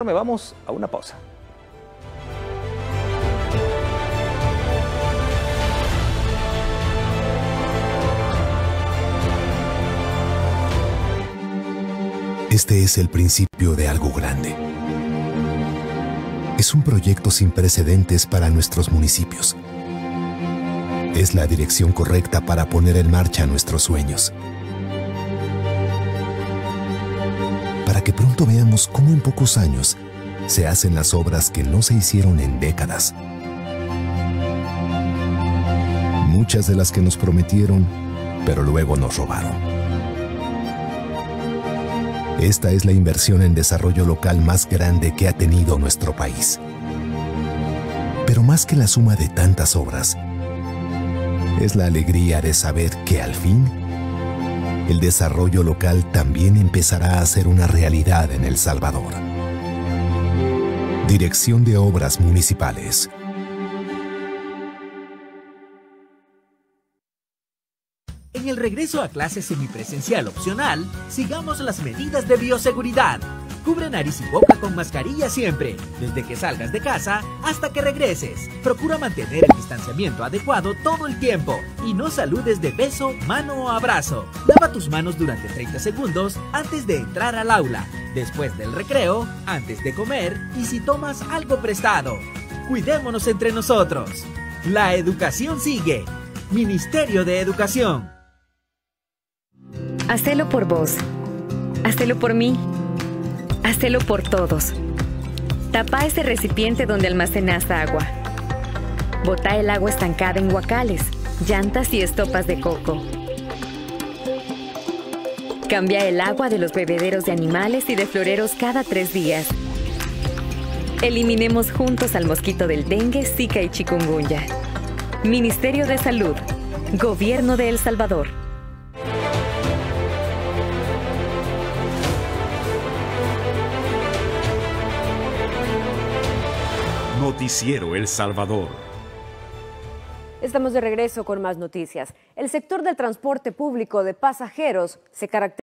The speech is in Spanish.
informe, vamos a una pausa. Este es el principio de algo grande. Es un proyecto sin precedentes para nuestros municipios. Es la dirección correcta para poner en marcha nuestros sueños. Para que pronto veamos cómo en pocos años se hacen las obras que no se hicieron en décadas. Muchas de las que nos prometieron, pero luego nos robaron. Esta es la inversión en desarrollo local más grande que ha tenido nuestro país. Pero más que la suma de tantas obras, es la alegría de saber que al fin, el desarrollo local también empezará a ser una realidad en El Salvador. Dirección de Obras Municipales. En el regreso a clases semipresencial opcional, sigamos las medidas de bioseguridad. Cubre nariz y boca con mascarilla siempre, desde que salgas de casa hasta que regreses. Procura mantener el distanciamiento adecuado todo el tiempo y no saludes de beso, mano o abrazo. Lava tus manos durante 30 segundos antes de entrar al aula, después del recreo, antes de comer y si tomas algo prestado. Cuidémonos entre nosotros. La educación sigue. Ministerio de Educación. Hacelo por vos. Hacelo por mí. Hacelo por todos. Tapa ese recipiente donde almacenas agua. Botá el agua estancada en guacales, llantas y estopas de coco. Cambia el agua de los bebederos de animales y de floreros cada 3 días. Eliminemos juntos al mosquito del dengue, zika y chikungunya. Ministerio de Salud. Gobierno de El Salvador. Noticiero El Salvador. Estamos de regreso con más noticias. El sector del transporte público de pasajeros se caracteriza